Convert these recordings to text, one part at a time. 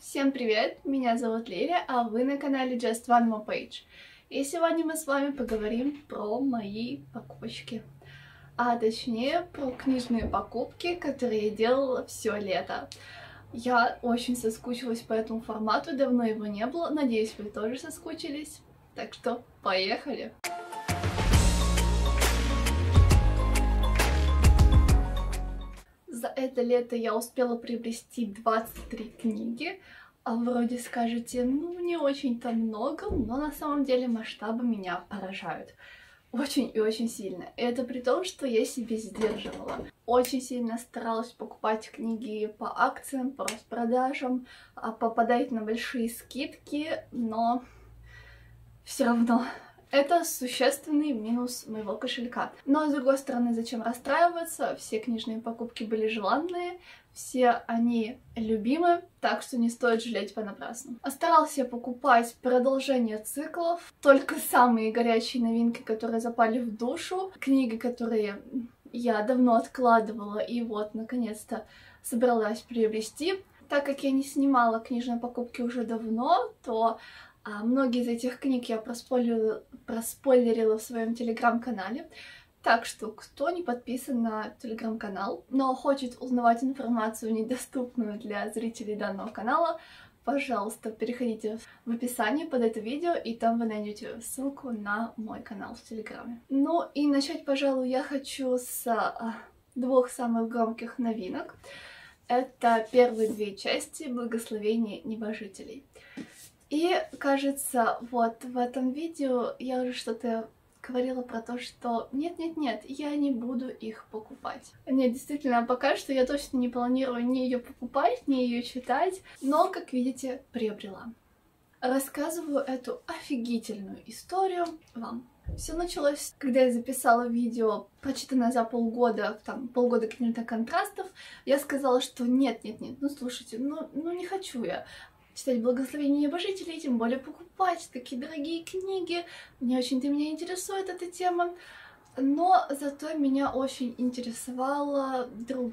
Всем привет! Меня зовут Лиля, а вы на канале Just One More Page. И сегодня мы с вами поговорим про мои покупочки. А точнее, про книжные покупки, которые я делала все лето. Я очень соскучилась по этому формату, давно его не было. Надеюсь, вы тоже соскучились. Так что поехали! За это лето я успела приобрести 23 книги. А вроде скажете, ну не очень-то много, но на самом деле масштабы меня поражают. Очень и очень сильно. И это при том, что я себе сдерживала. Очень сильно старалась покупать книги по акциям, по распродажам, попадать на большие скидки, но все равно это существенный минус моего кошелька. Но, с другой стороны, зачем расстраиваться? Все книжные покупки были желанные, все они любимы, так что не стоит жалеть понапрасну. Старалась я покупать продолжение циклов, только самые горячие новинки, которые запали в душу, книги, которые я давно откладывала и вот, наконец-то, собралась приобрести. Так как я не снимала книжные покупки уже давно, то многие из этих книг я проспойлерила в своем телеграм-канале. Так что, кто не подписан на телеграм-канал, но хочет узнавать информацию, недоступную для зрителей данного канала, пожалуйста, переходите в описание под это видео, и там вы найдете ссылку на мой канал в телеграме. Ну и начать, пожалуй, я хочу с двух самых громких новинок. Это первые две части «Благословение небожителей». И, кажется, вот в этом видео я уже что-то говорила про то, что нет-нет-нет, я не буду их покупать. Нет, действительно, пока что я точно не планирую ни ее покупать, ни ее читать, но, как видите, приобрела. Рассказываю эту офигительную историю вам. Все началось, когда я записала видео, прочитанное за полгода, там, полгода книжных контрастов. Я сказала, что нет-нет-нет, ну слушайте, ну не хочу я читать «Благословение небожителей», тем более покупать такие дорогие книги. Не очень-то меня интересует эта тема. Но зато меня очень интересовала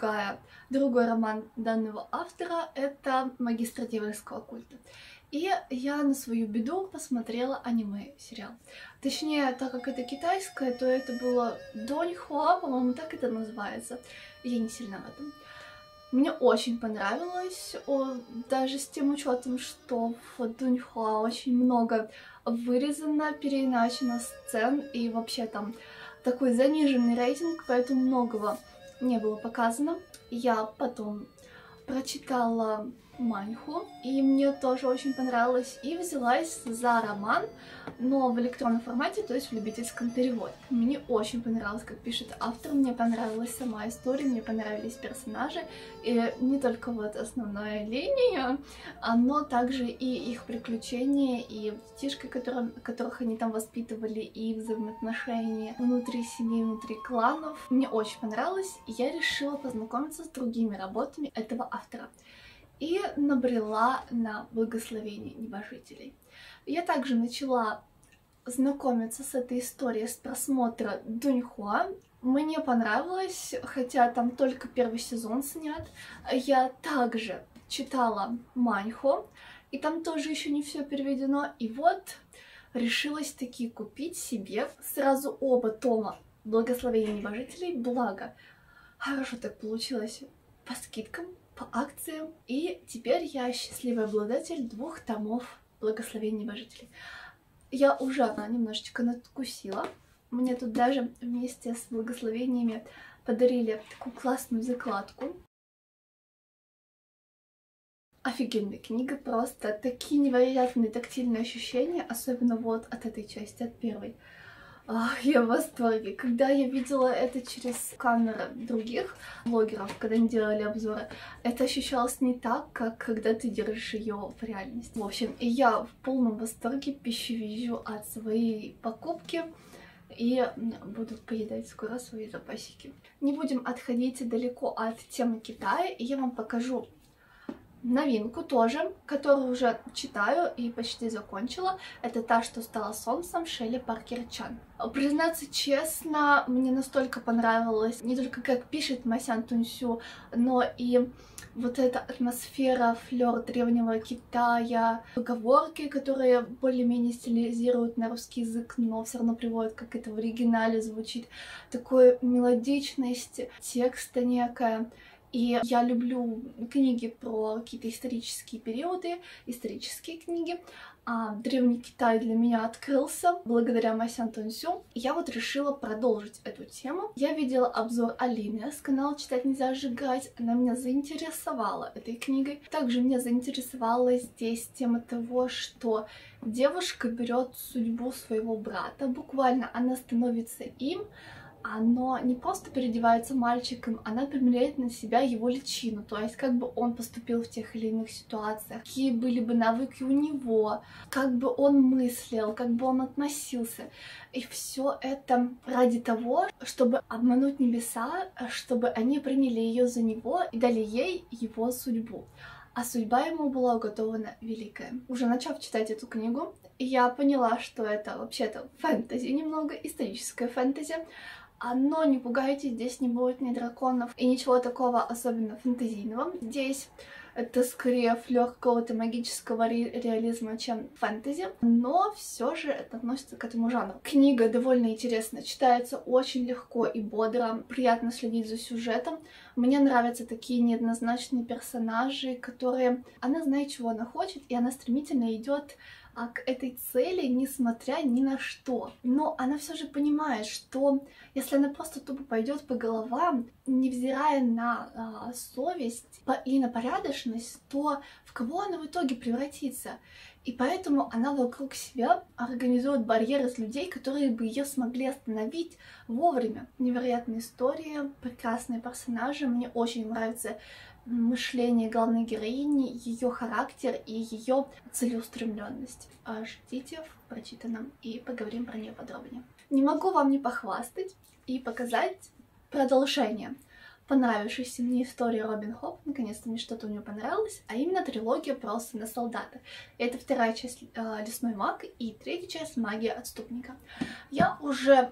другой роман данного автора. Это «Магистр дьявольского культа». И я на свою беду посмотрела аниме-сериал. Точнее, так как это китайское, то это было Доньхуа, по-моему, так это называется. Я не сильно в этом. Мне очень понравилось, даже с тем учетом, что в Дуньхуа очень много вырезано, переиначено сцен, и вообще там такой заниженный рейтинг, поэтому многого не было показано. Я потом прочитала манхву, и мне тоже очень понравилось, и взялась за роман, но в электронном формате, то есть в любительском переводе. Мне очень понравилось, как пишет автор, мне понравилась сама история, мне понравились персонажи, и не только вот основная линия, но также и их приключения, и детишки, которых они там воспитывали, и взаимоотношения внутри семьи, внутри кланов. Мне очень понравилось, и я решила познакомиться с другими работами этого автора. И набрела на «Благословение небожителей». Я также начала знакомиться с этой историей с просмотра Дуньхуа. Мне понравилось, хотя там только первый сезон снят. Я также читала манхву, и там тоже еще не все переведено. И вот решилась таки купить себе сразу оба тома «Благословение небожителей», благо хорошо так получилось по скидкам, по акциям. И теперь я счастливый обладатель 2 томов «Благословения небожителей». Я уже немножечко надкусила. Мне тут даже вместе с благословениями подарили такую классную закладку. Офигенная книга, просто такие невероятные тактильные ощущения, особенно вот от этой части, от первой. Я в восторге. Когда я видела это через камеры других блогеров, когда они делали обзоры, это ощущалось не так, как когда ты держишь ее в реальности. В общем, и я в полном восторге пищевижу от своей покупки и буду поедать скоро свои запасики. Не будем отходить далеко от темы Китая, и я вам покажу новинку тоже, которую уже читаю и почти закончила. Это «Та, что стала солнцем» Шелли Паркер Чан. Признаться честно, мне настолько понравилось не только как пишет Масян Тунсю, но и вот эта атмосфера, флёр древнего Китая, поговорки, которые более-менее стилизируют на русский язык, но все равно приводят, как это в оригинале звучит, такой мелодичность текста некая. И я люблю книги про какие-то исторические периоды, исторические книги. Древний Китай для меня открылся благодаря Масян Тунсю. Я вот решила продолжить эту тему. Я видела обзор Алины с канала «Читать нельзя сжигать». Она меня заинтересовала этой книгой. Также меня заинтересовала здесь тема того, что девушка берет судьбу своего брата. Буквально она становится им. Оно не просто переодевается мальчиком, она примеряет на себя его личину, то есть как бы он поступил в тех или иных ситуациях, какие были бы навыки у него, как бы он мыслил, как бы он относился. И все это ради того, чтобы обмануть небеса, чтобы они приняли ее за него и дали ей его судьбу. А судьба ему была уготована великая. Уже начав читать эту книгу, я поняла, что это вообще-то фэнтези немного, историческое фэнтези. Но не пугайтесь, здесь не будет ни драконов и ничего такого особенно фэнтезийного. Здесь это скорее флёр какого-то магического реализма, чем фэнтези, но все же это относится к этому жанру. Книга довольно интересно читается, очень легко и бодро, приятно следить за сюжетом. Мне нравятся такие неоднозначные персонажи, которые... Она знает, чего она хочет, и она стремительно идет к этой цели, несмотря ни на что. Но она все же понимает, что если она просто тупо пойдет по головам, невзирая на совесть и на порядочность, то в кого она в итоге превратится? И поэтому она вокруг себя организует барьеры из людей, которые бы ее смогли остановить вовремя. Невероятная история, прекрасные персонажи. Мне очень нравится мышление главной героини, ее характер и ее целеустремленность. Ждите в прочитанном и поговорим про нее подробнее. Не могу вам не похвастать и показать продолжение понравившейся мне истории Робин Хоп. Наконец-то мне что-то у нее понравилось, а именно трилогия про сына солдата. Это вторая часть «Лесной маг» и третья часть «Магия отступника». Я уже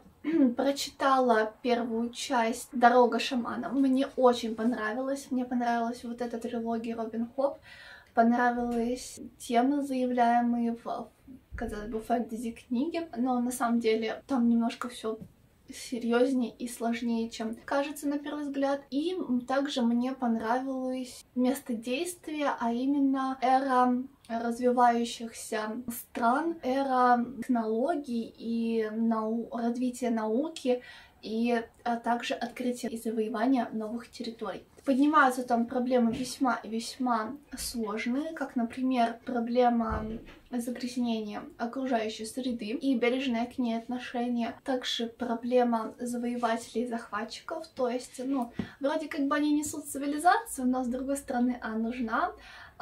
прочитала первую часть «Дорога шамана». Мне очень понравилось. Мне понравилась вот эта трилогия Робин Хоп. Понравились темы, заявляемые в, казалось бы, фэнтези-книге. Но на самом деле там немножко все серьезнее и сложнее, чем кажется на первый взгляд. И также мне понравилось место действия, а именно эра развивающихся стран, эра технологий и развития науки, и также открытия и завоевания новых территорий. Поднимаются там проблемы весьма и весьма сложные, как, например, проблема загрязнения окружающей среды и бережное к ней отношение. Также проблема завоевателей и захватчиков, то есть, вроде как бы они несут цивилизацию, но с другой стороны, нужна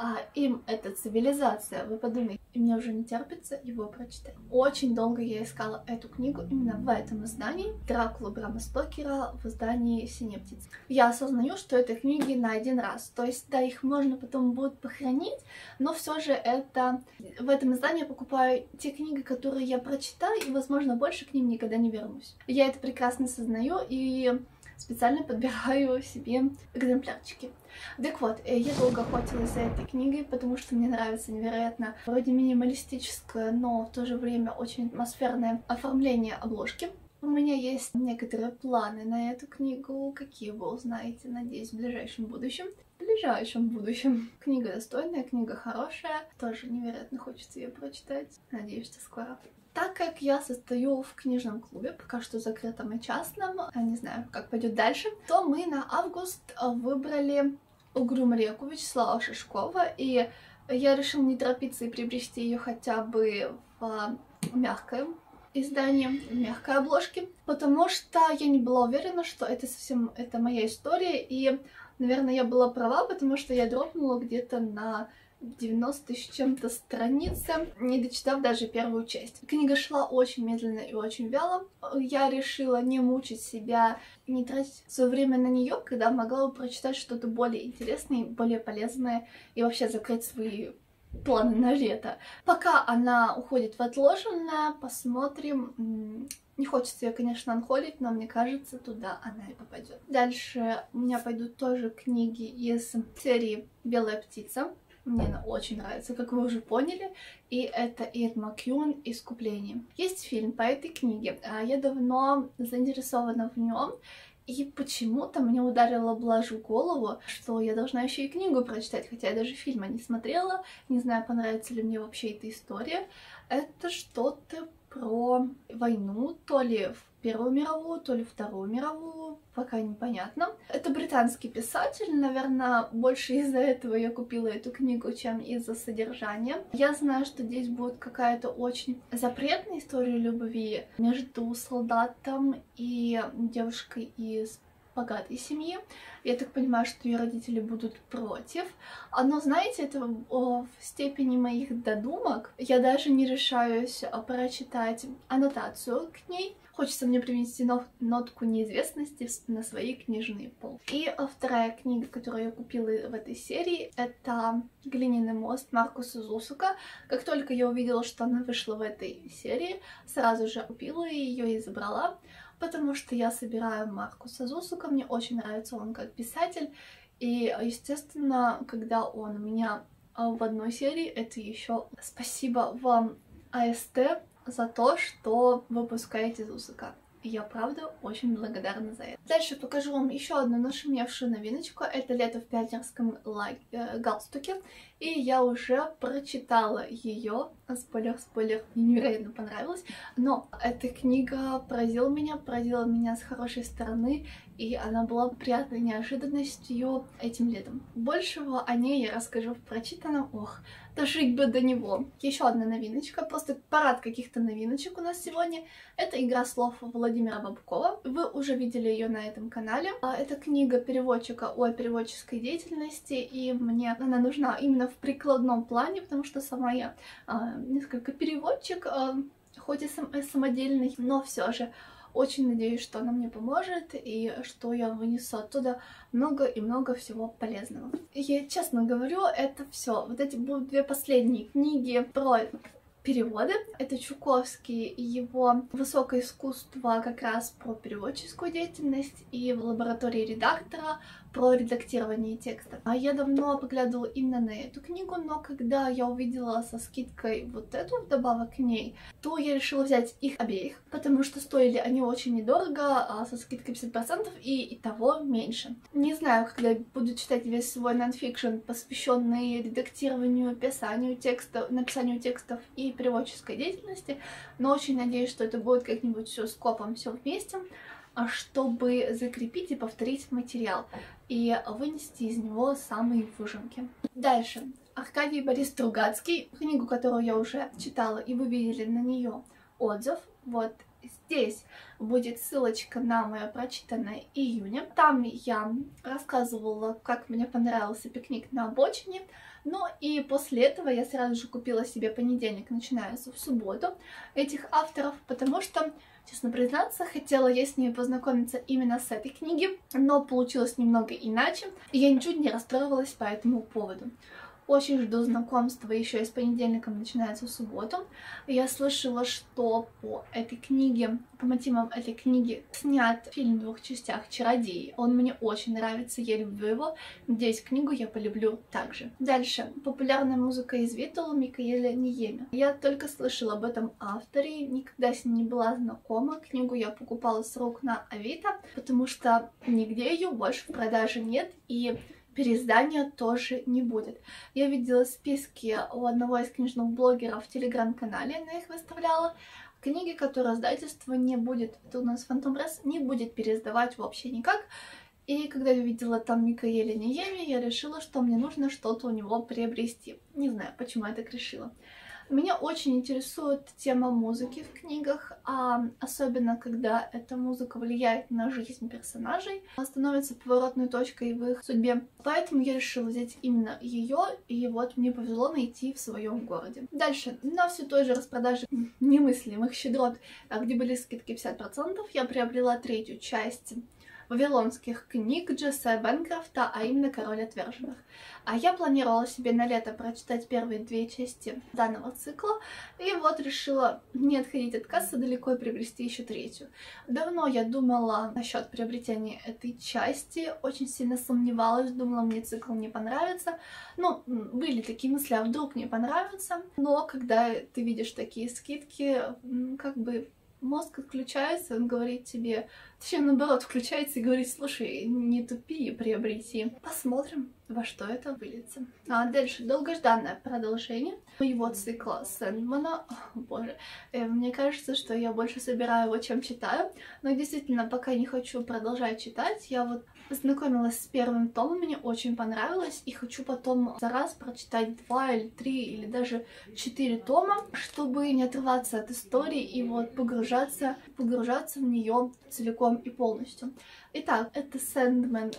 им эта цивилизация. Вы подумайте, и мне уже не терпится его прочитать. Очень долго я искала эту книгу именно в этом издании Дракула Брама Стокера в издании «Синяя птица». Я осознаю, что это книги на один раз, то есть, да, их можно потом будет похоронить, но все же это... В этом издании я покупаю те книги, которые я прочитаю, и, возможно, больше к ним никогда не вернусь. Я это прекрасно осознаю и специально подбираю себе экземплярчики. Так вот, я долго охотилась за этой книгой, потому что мне нравится невероятно вроде минималистическое, но в то же время очень атмосферное оформление обложки. У меня есть некоторые планы на эту книгу, какие вы узнаете, надеюсь, в ближайшем будущем. В ближайшем будущем. Книга достойная, книга хорошая, тоже невероятно хочется ее прочитать. Надеюсь, что скоро. Так как я состою в книжном клубе, пока что закрытом и частном, не знаю, как пойдет дальше, то мы на август выбрали «Угрюм реку» Вячеслава Шишкова, и я решила не торопиться и приобрести ее хотя бы в мягком издании, в мягкой обложке, потому что я не была уверена, что это моя история, и, наверное, я была права, потому что я дропнула где-то на 90 с чем-то страницы, не дочитав даже первую часть. Книга шла очень медленно и очень вяло. Я решила не мучить себя, не тратить свое время на нее, когда могла бы прочитать что-то более интересное, более полезное и вообще закрыть свои планы на лето. Пока она уходит в отложенное, посмотрим. Не хочется ее, конечно, анхолить, но мне кажется, туда она и попадет. Дальше у меня пойдут тоже книги из серии «Белая птица». Мне она очень нравится, как вы уже поняли. И это Иэн Маккьюэн «Искупление». Есть фильм по этой книге. Я давно заинтересована в нем. И почему-то мне ударило блажь в голову, что я должна еще и книгу прочитать, хотя я даже фильма не смотрела. Не знаю, понравится ли мне вообще эта история. Это что-то про войну, то ли в Первую мировую, то ли Вторую мировую, пока непонятно. Это британский писатель, наверное, больше из-за этого я купила эту книгу, чем из-за содержания. Я знаю, что здесь будет какая-то очень запретная история любви между солдатом и девушкой из богатой семьи. Я так понимаю, что ее родители будут против. Но, знаете, это в степени моих додумок. Я даже не решаюсь прочитать аннотацию к ней. Хочется мне привнести нотку неизвестности на свои книжные полки. И вторая книга, которую я купила в этой серии, это «Глиняный мост» Маркуса Зусака. Как только я увидела, что она вышла в этой серии, сразу же купила ее и забрала, потому что я собираю Маркуса Зусака, мне очень нравится он как писатель, и, естественно, когда он у меня в одной серии, это еще спасибо вам, АСТ, за то, что выпускаете Зусака. Я, правда, очень благодарна за это. Дальше покажу вам еще одну нашумевшую новиночку. Это «Лето в питерском галстуке». И я уже прочитала ее. Спойлер, мне невероятно понравилось. Но эта книга поразила меня с хорошей стороны. И она была приятной неожиданностью этим летом. Большего о ней я расскажу в прочитанном. Дожить бы до него. Еще одна новиночка, просто парад каких-то новиночек у нас сегодня. Это «Игра слов» Владимира Бабкова. Вы уже видели ее на этом канале. Это книга переводчика о переводческой деятельности, и мне она нужна именно в прикладном плане, потому что сама я несколько переводчик, хоть и самодельный, но все же. Очень надеюсь, что она мне поможет и что я вынесу оттуда много и много всего полезного. И, честно говорю, это все. Вот эти будут две последние книги про переводы. Это Чуковский и его высокое искусство как раз про переводческую деятельность, и в лаборатории редактора про редактирование текста. Я давно поглядывала именно на эту книгу, но когда я увидела со скидкой вот эту вдобавок к ней, то я решила взять их обеих, потому что стоили они очень недорого, со скидкой 50% и того меньше. Не знаю, когда я буду читать весь свой нонфикшн, посвященный редактированию, написанию текстов и переводческой деятельности, но очень надеюсь, что это будет как-нибудь все скопом, все вместе, чтобы закрепить и повторить материал и вынести из него самые выжимки. Дальше. Аркадий Борис Стругацкий, книгу, которую я уже читала, и вы видели на нее отзыв. Вот здесь будет ссылочка на мое прочитанное июня. Там я рассказывала, как мне понравился «Пикник на обочине». Ну и после этого я сразу же купила себе «Понедельник начинается в субботу» этих авторов, потому что, честно признаться, хотела я с ними познакомиться именно с этой книги, но получилось немного иначе, и я ничуть не расстроилась по этому поводу. Очень жду знакомства еще и с «Понедельником начинается в субботу». Я слышала, что по этой книге, по мотивам этой книги снят фильм в 2 частях «Чародей». Он мне очень нравится, я люблю его. Надеюсь, книгу я полюблю также. Дальше. Популярная музыка из Витала Микаэля Ниеми. Я только слышала об этом авторе, никогда с ним не была знакома. Книгу я покупала с рук на Авито, потому что нигде ее больше в продаже нет, и переиздания тоже не будет. Я видела списки у одного из книжных блогеров в телеграм-канале, она их выставляла. Книги, которые издательство не будет, это у нас Фантом Пресс, не будет переиздавать вообще никак. И когда я видела там Микаэля Ниеми, я решила, что мне нужно что-то у него приобрести. Не знаю, почему я так решила. Меня очень интересует тема музыки в книгах, особенно когда эта музыка влияет на жизнь персонажей, становится поворотной точкой в их судьбе. Поэтому я решила взять именно ее, и вот мне повезло найти в своем городе. Дальше, на все той же распродаже немыслимых щедрот, где были скидки 50%, я приобрела третью часть вавилонских книг Джесса Бэнкрофта, а именно «Король отверженных». А я планировала себе на лето прочитать первые 2 части данного цикла, и вот решила не отходить от кассы далеко и приобрести еще 3-ю. Давно я думала насчет приобретения этой части, очень сильно сомневалась, думала, мне цикл не понравится. Ну, были такие мысли, а вдруг не понравится. Но когда ты видишь такие скидки, как бы мозг отключается, он говорит тебе, точнее, наоборот, включается и говорит: слушай, не тупи, приобрети. Посмотрим, во что это выльется. А дальше долгожданное продолжение моего цикла Сэндмана. Боже, мне кажется, что я больше собираю его, чем читаю. Но действительно, пока не хочу продолжать читать. Я вот познакомилась с первым томом, мне очень понравилось. И хочу потом за раз прочитать 2 или 3 или даже 4 тома, чтобы не отрываться от истории и вот погружаться в нее целиком и полностью. Итак, это Сэндман,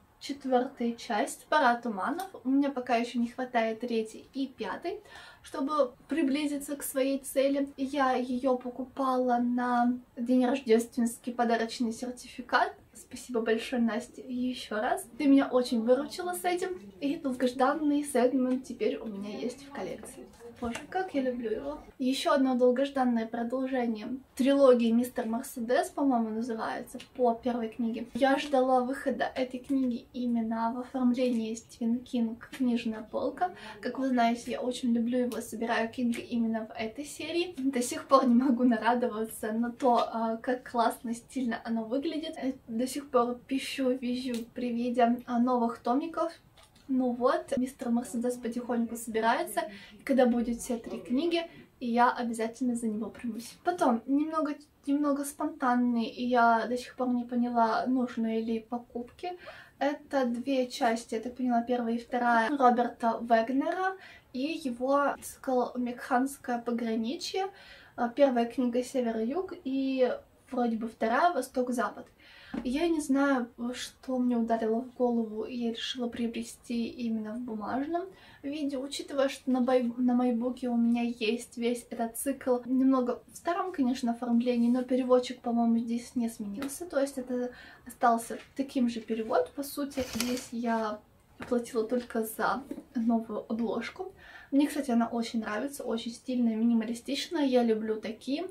4-я часть, «Пора туманов». У меня пока еще не хватает 3-й и 5-й, чтобы приблизиться к своей цели. Я ее покупала на день рождественский подарочный сертификат. Спасибо большое, Настя, еще раз. Ты меня очень выручила с этим. И долгожданный Сэндман теперь у меня есть в коллекции. Боже, как я люблю его. Еще одно долгожданное продолжение трилогии «Мистер Мерседес», по-моему, называется, по первой книге. Я ждала выхода этой книги именно в оформлении Стивен Кинг «Книжная полка». Как вы знаете, я очень люблю его, собираю книги именно в этой серии. До сих пор не могу нарадоваться на то, как классно, стильно оно выглядит. До сих пор пищу, визжу при виде новых томиков. Ну вот, мистер Мерседес потихоньку собирается, и когда будет все 3 книги, я обязательно за него примусь. Потом, немного спонтанный, и я до сих пор не поняла, нужны ли покупки. Это 2 части, я так поняла, 1-я и 2-я Роберта Вегнера и его цикл «Мекханское пограничье». 1-я книга «Север-Юг» и вроде бы 2-я «Восток-Запад». Я не знаю, что мне ударило в голову, и я решила приобрести именно в бумажном виде, учитывая, что на майбуке у меня есть весь этот цикл немного в старом, конечно, оформлении, но переводчик, по-моему, здесь не сменился, то есть это остался таким же перевод, по сути. Здесь я платила только за новую обложку. Мне, кстати, она очень нравится, очень стильная, минималистичная, я люблю такие,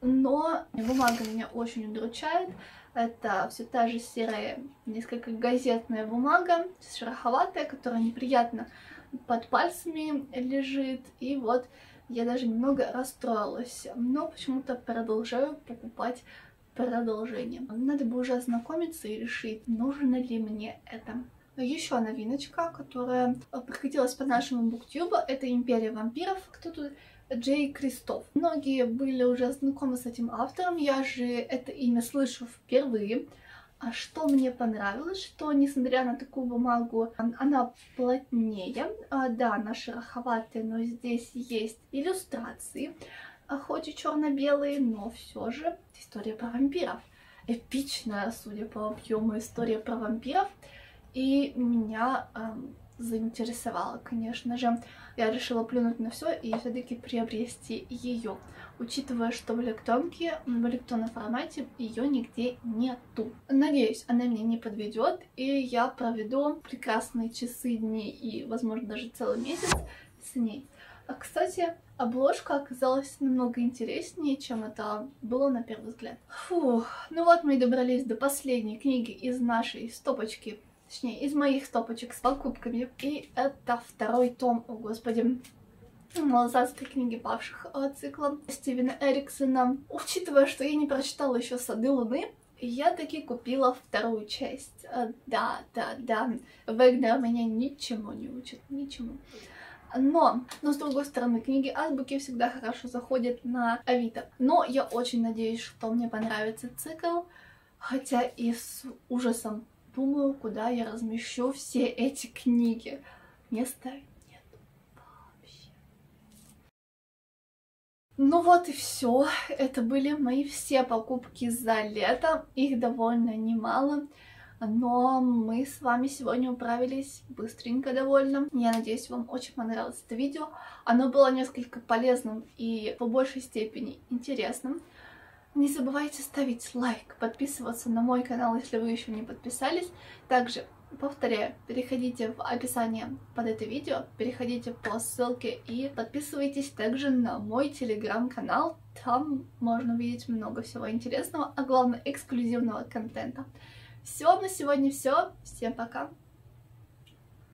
но бумага меня очень удручает. Это все та же серая, несколько газетная бумага, шероховатая, которая неприятно под пальцами лежит. И вот я даже немного расстроилась, но почему-то продолжаю покупать продолжение. Надо бы уже ознакомиться и решить, нужно ли мне это. Еще новиночка, которая прокатилась по нашему буктюбу, это «Империя вампиров». Кто тут? Джей Кристоф. Многие были уже знакомы с этим автором, я же это имя слышу впервые. А что мне понравилось, что несмотря на такую бумагу, она плотнее, да, она шероховатая, но здесь есть иллюстрации, хоть и черно-белые, но все же история про вампиров. Эпичная, судя по объему, история про вампиров. И меня заинтересовала, конечно же. Я решила плюнуть на все и все-таки приобрести ее, учитывая, что в электронном формате ее нигде нету. Надеюсь, она меня не подведет, и я проведу прекрасные часы, дни и, возможно, даже целый месяц с ней. Кстати, обложка оказалась намного интереснее, чем это было на первый взгляд. Фух, ну вот мы и добрались до последней книги из нашей стопочки. Точнее, из моих стопочек с покупками. И это 2-й том, о господи, «Малазанской книги павших» цикла Стивена Эриксона. Учитывая, что я не прочитала еще «Сады Луны», я таки купила 2-ю часть. Да, Вегнер меня ничему не учит, ничему. Но с другой стороны, книги азбуки всегда хорошо заходят на Авито. Но я очень надеюсь, что мне понравится цикл, хотя и с ужасом думаю, куда я размещу все эти книги. Места Ну вот и все. Это были мои все покупки за лето. Их довольно немало. Но мы с вами сегодня управились быстренько довольно. Я надеюсь, вам очень понравилось это видео. Оно было несколько полезным и по большей степени интересным. Не забывайте ставить лайк, подписываться на мой канал, если вы еще не подписались. Также, повторяю, переходите в описание под это видео, переходите по ссылке и подписывайтесь также на мой телеграм-канал. Там можно увидеть много всего интересного, а главное эксклюзивного контента. Все, на сегодня все. Всем пока!